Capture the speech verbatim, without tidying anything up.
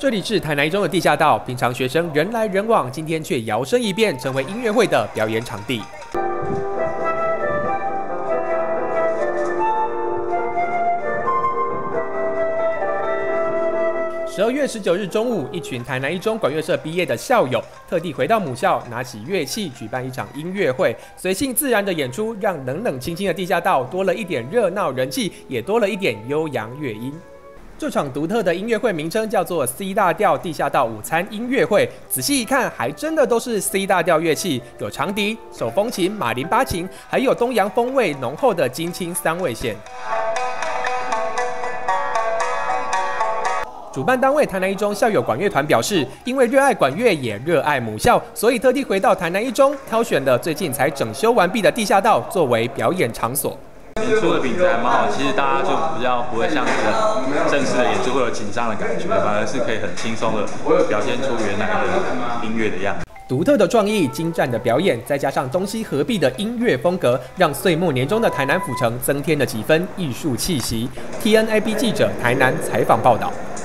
这里是台南一中的地下道，平常学生人来人往，今天却摇身一变成为音乐会的表演场地。十二月十九日中午，一群台南一中管乐社毕业的校友，特地回到母校，拿起乐器举办一场音乐会，随性自然的演出，让冷冷清清的地下道多了一点热闹人气，也多了一点悠扬乐音。这场独特的音乐会名称叫做 C 大调地下道午餐音乐会。仔细一看，还真的都是 C 大调乐器，有长笛、手风琴、马林巴琴，还有东洋风味浓厚的金青三味线。主办单位台南一中校友管乐团表示，因为热爱管乐也热爱母校，所以特地回到台南一中，挑选了最近才整修完毕的地下道作为表演场所。 演出的品质还蛮好，其实大家就比较不会像这个正式的演出会有紧张的感觉，反而是可以很轻松的表现出原来的音乐的样子。 独特的创意、精湛的表演，再加上东西合璧的音乐风格，让岁末年终的台南府城增添了几分艺术气息。T N A B 记者台南采访报道。